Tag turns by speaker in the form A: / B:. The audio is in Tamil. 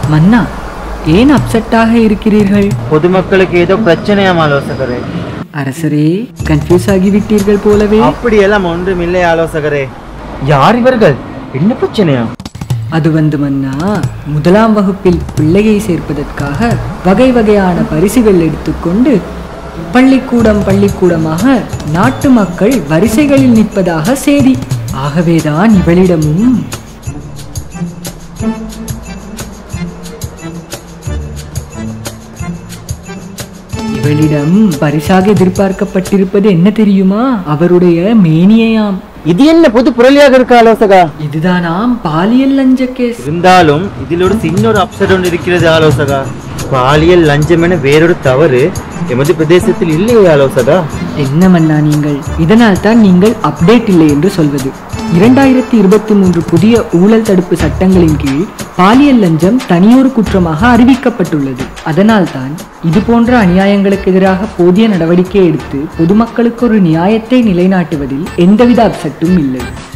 A: மன்னா, ஏன் அப்செட்டாக இருக்கிறீர்கள்?
B: பொதுமக்களுக்கு ஏதோ பிரச்சனையாம் ஆலோசகரே.
A: அரசரே, கன்ஃபியூஸ் ஆகிவிட்டீர்கள் போலவே.
B: அப்படியெல்லாம் ஒன்றுமில்லை ஆலோசகரே. யார் இவர்கள்? என்ன பிரச்சனையா?
A: அது மன்னா, முதலாம் வகுப்பில் பிள்ளையை சேர்ப்பதற்காக வகை வகையான பரிசுகள் எடுத்துக்கொண்டு பள்ளிக்கூடமாக நாட்டு மக்கள் வரிசைகளில் நிற்பதாக செய்தி. ஆகவேதான் இவளிடமும் பரிசாக எதிர்பார்க்கப்பட்டிருப்பது என்ன தெரியுமா? அவருடைய மேனியாம்.
B: இது என்ன புது புரளியாக இருக்க ஆலோசகா?
A: இதுதானாம் பாலியல் லஞ்ச கேஸ்.
B: இருந்தாலும் இதில் ஒரு சின்ன ஒரு அப்செட் ஒன்று இருக்கிறது ஆலோசகா. பாலியல் லஞ்சம் என வேறொரு தவறு எமது பிரதேசத்தில் இல்லையே ஆலோசகா.
A: என்ன மன்னா நீங்கள்? இதனால் தான் நீங்கள் அப்டேட் இல்லை என்று சொல்வது. 2023 புதிய ஊழல் தடுப்பு சட்டங்களின் கீழ் பாலியல் லஞ்சம் தனியொரு குற்றமாக அறிவிக்கப்பட்டுள்ளது. அதனால் தான் இது போன்ற அநியாயங்களுக்கு எதிராக போதிய நடவடிக்கை எடுத்து பொதுமக்களுக்கு ஒரு நியாயத்தை நிலைநாட்டுவதில் எந்தவித அப்செட்டும் இல்லை.